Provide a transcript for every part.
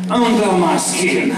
under my skin.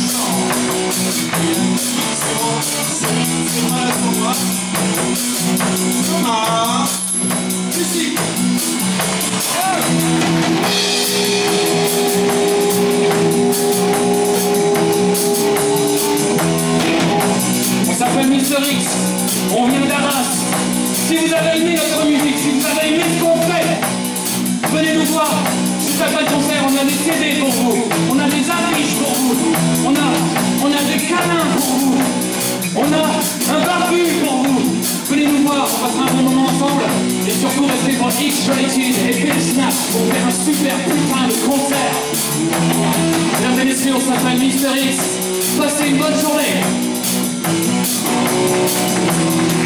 Sur On vient d'Arras. Si vous avez aimé notre musique, si vous avez aimé ce qu'on fait, venez nous voir. Juste après le concert, on a des CD pour vous. On a des affiches pour vous. On a des câlins pour vous. On a un barbu pour vous. Venez nous voir, on passera un bon moment ensemble. Et surtout, restez pour X-Rated et Bill Snap pour faire un super putain de concert. Mesdames et messieurs, on s'appelle Mister X. Passez une bonne journée.